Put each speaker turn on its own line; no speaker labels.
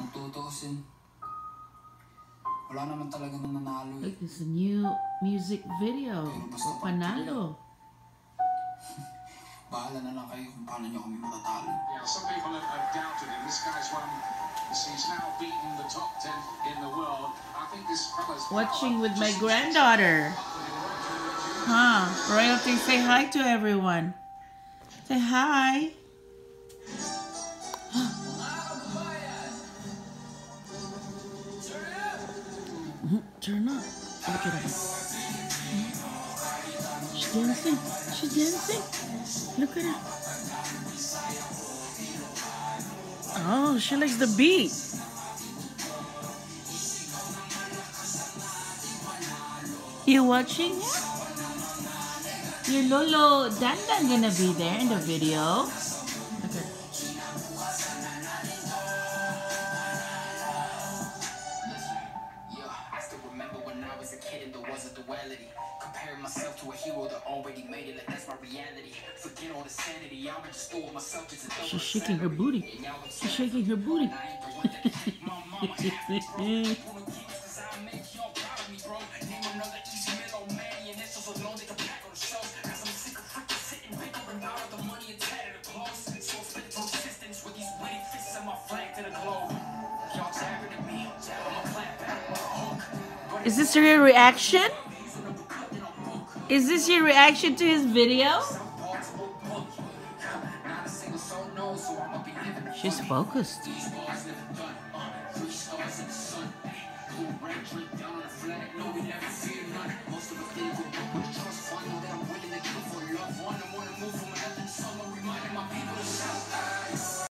Look, it's a new music video for Panalo.
Yeah, some people have doubted him. This guy's one. He's now beaten the top 10 in the world. I think this fella's
Watching with my granddaughter. Huh? Royalty, say hi to everyone. Say hi. Turn up. Look at her. She's dancing. She's dancing. Look at her. Oh, she likes the beat. You watching it? Your Lolo Dandan gonna be there in the video. Look at her.
Myself to a hero that already made it, like that's my reality. Forget all the sanity, I'ma just go with myself.
She's shaking her booty. She's shaking her booty. Is this your reaction? Is this your reaction to his video? She's focused.